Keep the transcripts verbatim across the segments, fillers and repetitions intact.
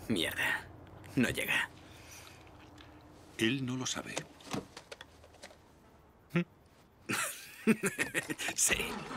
Mierda. No llega. Él no lo sabe. Sí.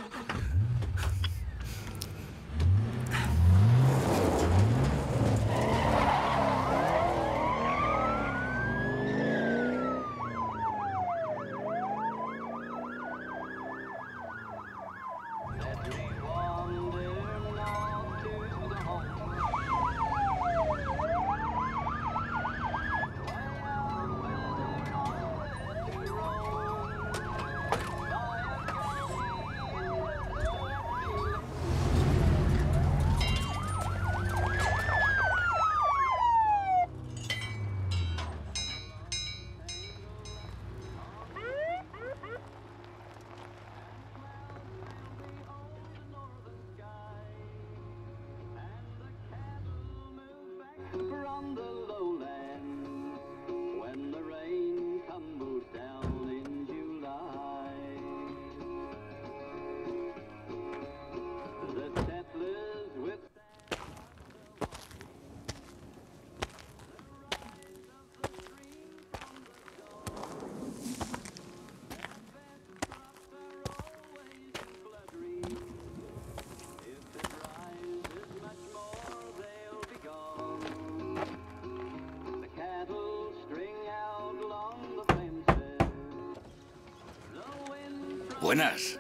Buenas.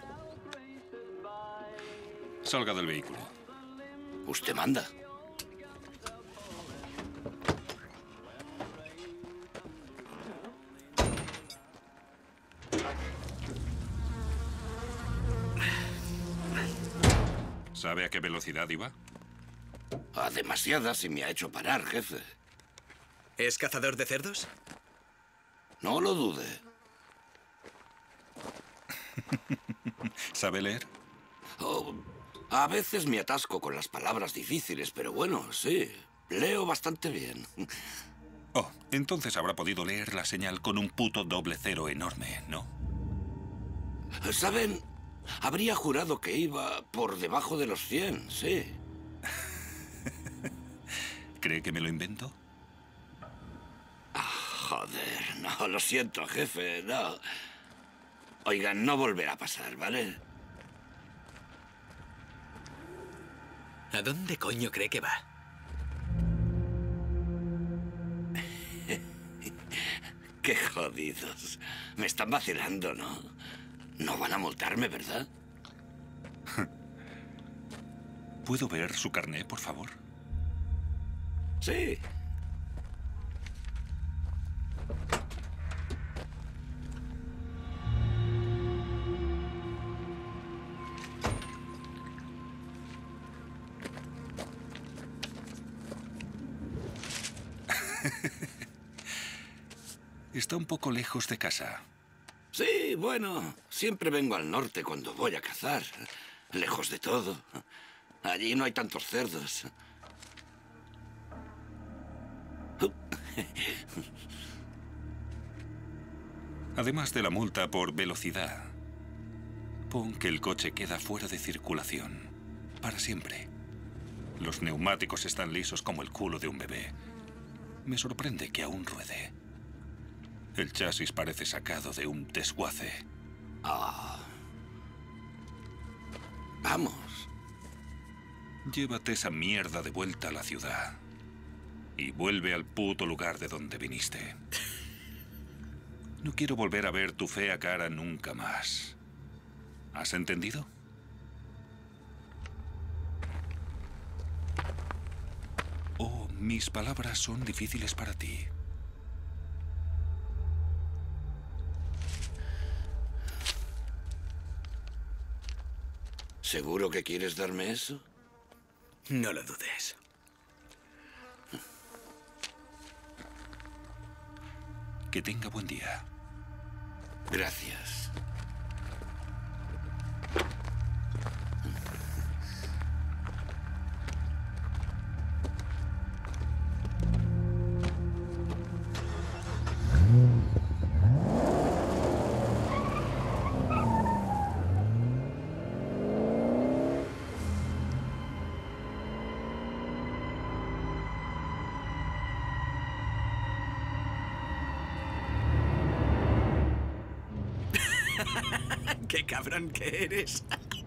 Salga del vehículo. Usted manda. ¿Sabe a qué velocidad iba? A demasiadas y me ha hecho parar, jefe. ¿Es cazador de cerdos? No lo dude. ¿Sabe leer? Oh, a veces me atasco con las palabras difíciles, pero bueno, sí. Leo bastante bien. Oh, entonces habrá podido leer la señal con un puto doble cero enorme, ¿no? ¿Saben? Habría jurado que iba por debajo de los cien, sí. ¿Cree que me lo invento? Ah, joder, no, lo siento, jefe, no. Oigan, no volverá a pasar, ¿vale? ¿A dónde coño cree que va? Qué jodidos. Me están vacilando, ¿no? No van a multarme, ¿verdad? ¿Puedo ver su carné, por favor? Sí. Está un poco lejos de casa. Sí, bueno, siempre vengo al norte cuando voy a cazar. Lejos de todo. Allí no hay tantos cerdos. Además de la multa por velocidad, pon que el coche queda fuera de circulación. Para siempre. Los neumáticos están lisos como el culo de un bebé. Me sorprende que aún ruede. El chasis parece sacado de un desguace. Ah. Vamos. Llévate esa mierda de vuelta a la ciudad. Y vuelve al puto lugar de donde viniste. No quiero volver a ver tu fea cara nunca más. ¿Has entendido? Oh, mis palabras son difíciles para ti. ¿Seguro que quieres darme eso? No lo dudes. Que tenga buen día. Gracias. ¡Qué cabrón que eres!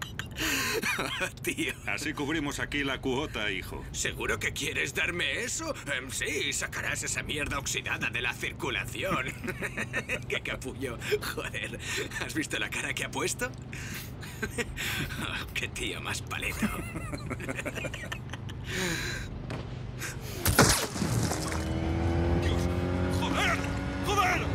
Tío. Así cubrimos aquí la cuota, hijo. ¿Seguro que quieres darme eso? Em, sí, sacarás esa mierda oxidada de la circulación. ¡Qué capullo! Joder, ¿has visto la cara que ha puesto? Oh, ¡qué tío más paleto! ¡Dios! ¡Joder! ¡Joder!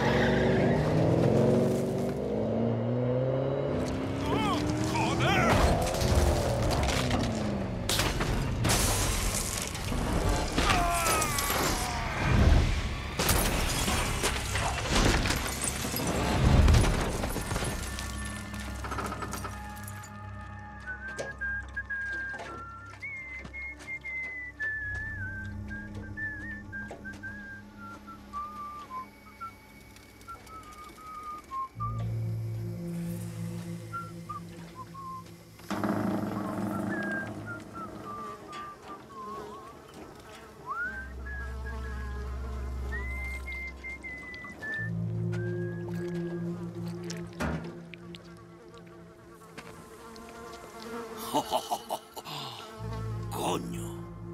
¡Coño!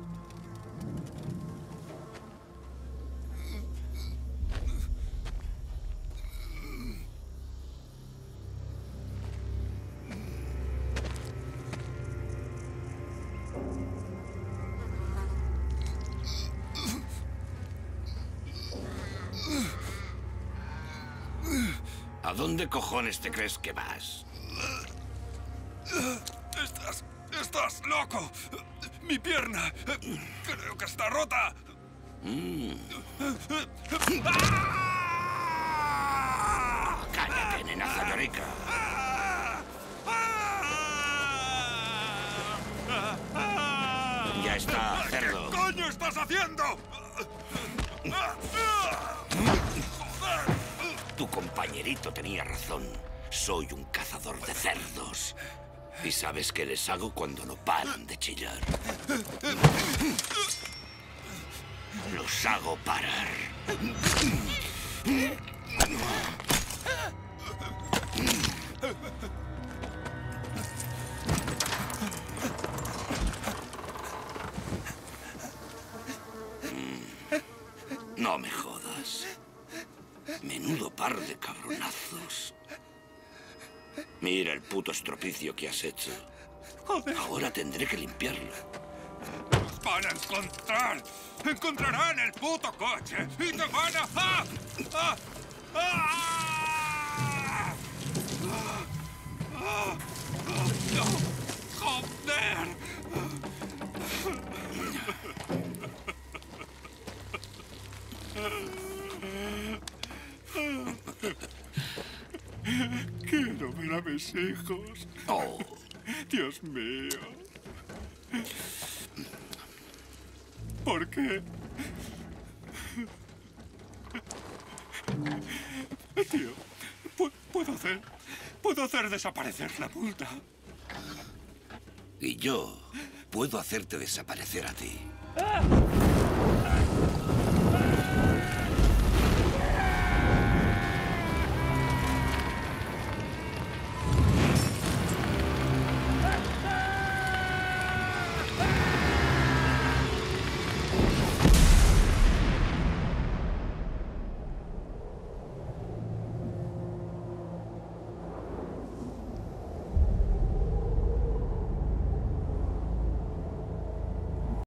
¿A dónde cojones te crees que vas? Estás... estás loco. Mi pierna. Creo que está rota. Mm. ¡Cállate, nenaza llorica! Ya está, cerdo. ¿Qué coño estás haciendo? Tu compañerito tenía razón. Soy un cazador de cerdos. ¿Y sabes qué les hago cuando no paran de chillar? Los hago parar. No me jodas. Menudo par de cabronazos. Mira el puto estropicio que has hecho. Joder. Ahora tendré que limpiarlo. ¡Nos van a encontrar! ¡Encontrarán el puto coche! ¡Y te van a... ¡Ah! ¡Ah! ¡Ah! ¡Ah! ¡Joder! Quiero ver a mis hijos. Oh. Dios mío. ¿Por qué? Tío, puedo hacer... puedo hacer desaparecer la multa. Y yo puedo hacerte desaparecer a ti. ¡Ah!